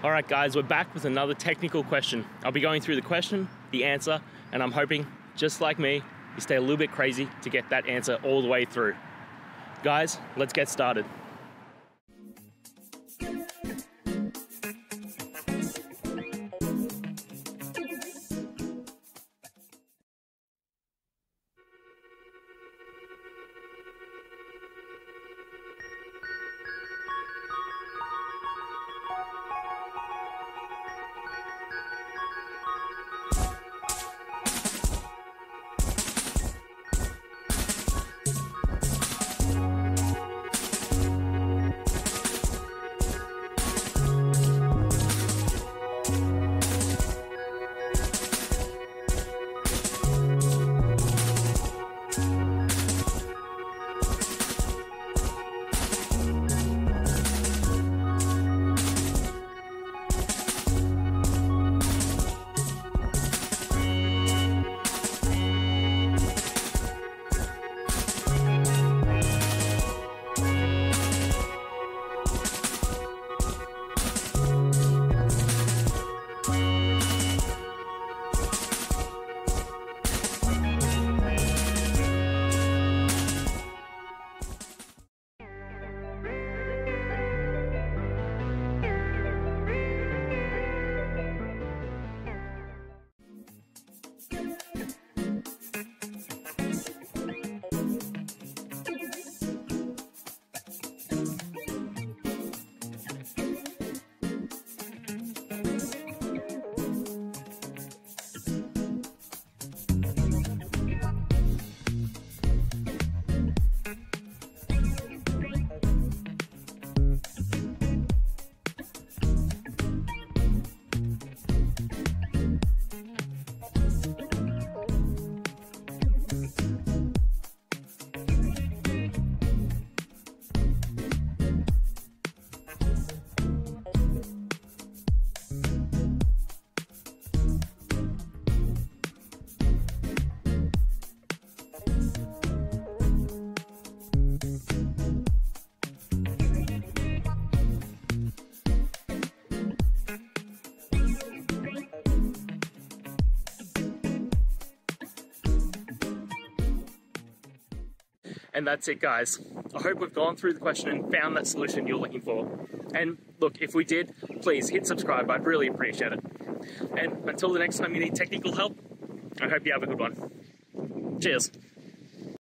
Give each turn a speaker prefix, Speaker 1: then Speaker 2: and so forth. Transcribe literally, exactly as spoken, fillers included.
Speaker 1: All right, guys, we're back with another technical question. I'll be going through the question, the answer, and I'm hoping, just like me, you stay a little bit crazy to get that answer all the way through. Guys, let's get started. And that's it, guys. I hope we've gone through the question and found that solution you're looking for. And look, if we did, please hit subscribe. I'd really appreciate it. And until the next time you need technical help, I hope you have a good one. Cheers.